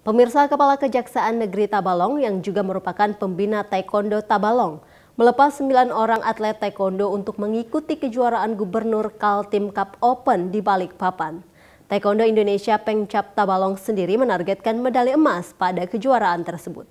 Pemirsa, Kepala Kejaksaan Negeri Tabalong yang juga merupakan pembina Taekwondo Tabalong melepas 9 orang atlet Taekwondo untuk mengikuti kejuaraan Gubernur Kaltim Cup Open di Balikpapan. Taekwondo Indonesia Pengcap Tabalong sendiri menargetkan medali emas pada kejuaraan tersebut.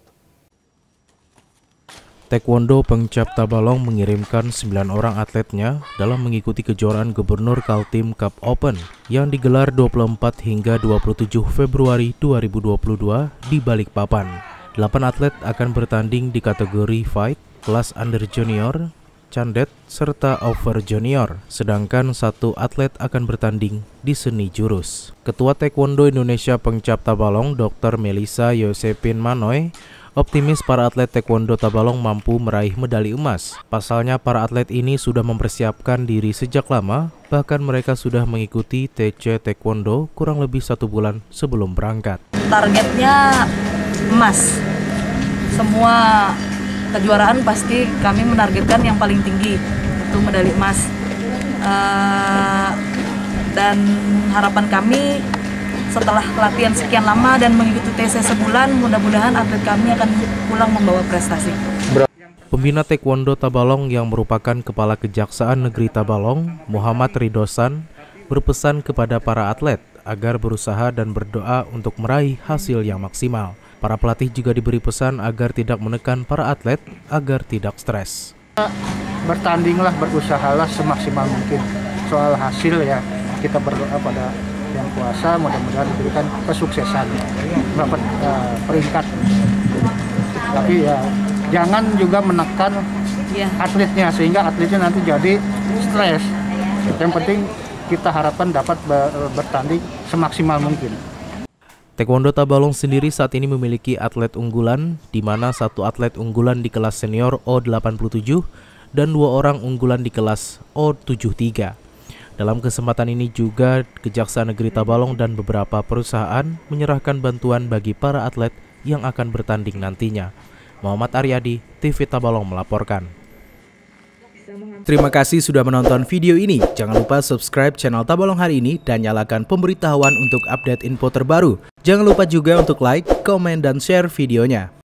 Taekwondo Pengcap Tabalong mengirimkan 9 orang atletnya dalam mengikuti kejuaraan Gubernur Kaltim Cup Open yang digelar 24 hingga 27 Februari 2022 di Balikpapan. 8 atlet akan bertanding di kategori fight, kelas under junior, candet, serta over junior, sedangkan 1 atlet akan bertanding di seni jurus. Ketua Taekwondo Indonesia Pengcap Tabalong, Dr. Melissa Yosepin Manoy, optimis para atlet Taekwondo Tabalong mampu meraih medali emas. Pasalnya para atlet ini sudah mempersiapkan diri sejak lama, bahkan mereka sudah mengikuti TC Taekwondo kurang lebih 1 bulan sebelum berangkat. Targetnya emas. Semua kejuaraan pasti kami menargetkan yang paling tinggi, itu medali emas. Dan harapan kami setelah latihan sekian lama dan mengikuti TC sebulan, mudah-mudahan atlet kami akan pulang membawa prestasi. Pembina Taekwondo Tabalong yang merupakan Kepala Kejaksaan Negeri Tabalong, Muhammad Ridhosan, berpesan kepada para atlet agar berusaha dan berdoa untuk meraih hasil yang maksimal. Para pelatih juga diberi pesan agar tidak menekan para atlet agar tidak stres. Bertandinglah, berusahalah semaksimal mungkin. Soal hasil ya, kita berdoa pada Yang Kuasa, mudah-mudahan diberikan kesuksesan, dapat peringkat. Tapi ya jangan juga menekan atletnya sehingga atletnya nanti jadi stres. Yang penting kita harapkan dapat bertanding semaksimal mungkin. Taekwondo Tabalong sendiri saat ini memiliki atlet unggulan, di mana 1 atlet unggulan di kelas senior O87 dan 2 orang unggulan di kelas O73. Dalam kesempatan ini juga Kejaksaan Negeri Tabalong dan beberapa perusahaan menyerahkan bantuan bagi para atlet yang akan bertanding nantinya. Muhammad Aryadi, TV Tabalong melaporkan. Terima kasih sudah menonton video ini. Jangan lupa subscribe channel Tabalong Hari Ini dan nyalakan pemberitahuan untuk update info terbaru. Jangan lupa juga untuk like, komen, dan share videonya.